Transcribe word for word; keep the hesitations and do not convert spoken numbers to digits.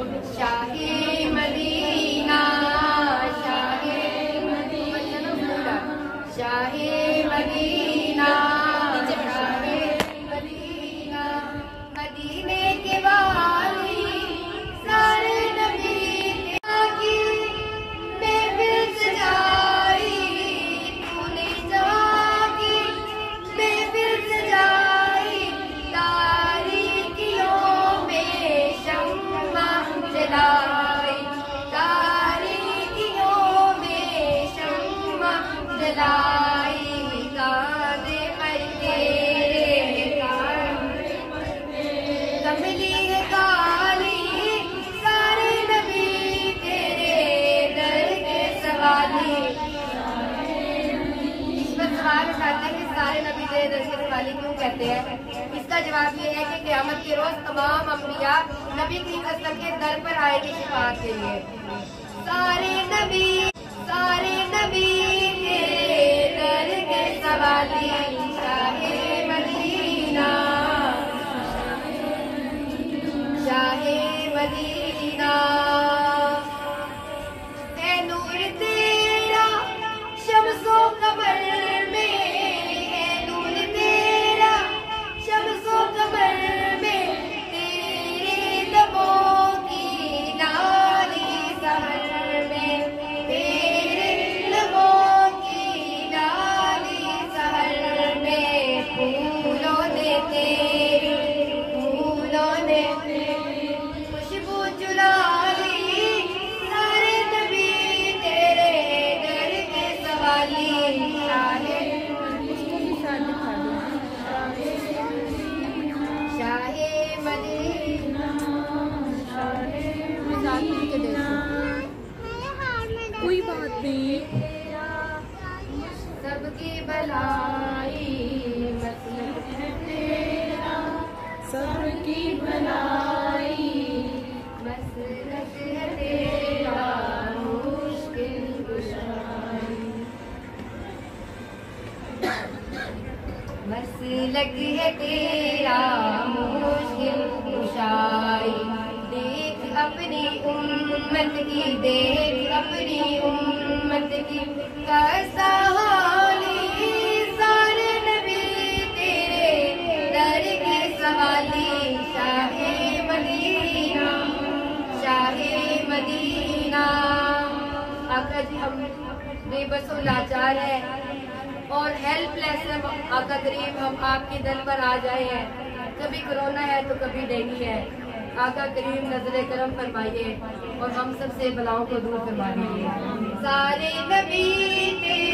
शाहे मदीना शाहे मदीना शाहे मदीना शाहे मदीना मदीने के वाली सारे नबी की महफिल सजाई तूने जहाँ की महफिल सजाई तारीकियों में शम्मा जलाई तारीकियों में शम्मा जलाई कांधे पर तेरे कमली है काली सारे नबी तेरे दर के सवाली। इस पर सवाल उठाते हैं कि सारे नबी तेरे दर के सवाली क्यों कहते हैं। इसका जवाब ये है कि क़यामत के रोज तमाम अंबिया नबी करीम सल्लल्लाहु अलैहि वसल्लम के दर पर आएंगे शिफाअत के लिए। सारे नबी सारे नबी तेरे दर के सवाली शाहे मदीना शाहे मदीना है नूर तेरा शम्सो कमर में है नूर तेरा शम्सो कमर में तेरे लबों की लाली सहर में तेरे लबों की लाली सहर में फूलों ने तेरे फूलों ने खुशबू चुरा ली सारे नबी तेरे दर के सवाली शाहे शाहे मदीना कोई बात नहीं, सबकी भलाई मसलक है तेरा सबकी भलाई मसलक है तेरा मुश्किल कुशाई मसलक है तेरा मुश्किल कुशाई। देख अपनी उम्मत की देख अपनी उम्मत की कैसा हाली सारे नबी तेरे दर के सवाली शाहे मदीना शाहे मदीना। आका जी हम बेबस और लाचार है और हेल्पलेस है आका करीम, हम आपके दर पर आ जाए हैं। कभी कोरोना है तो कभी डेंगू है। आका करीम नजरे करम फरमाइए और हम सब से बलाओं को दूर फरमा दीजिए। सारे नबी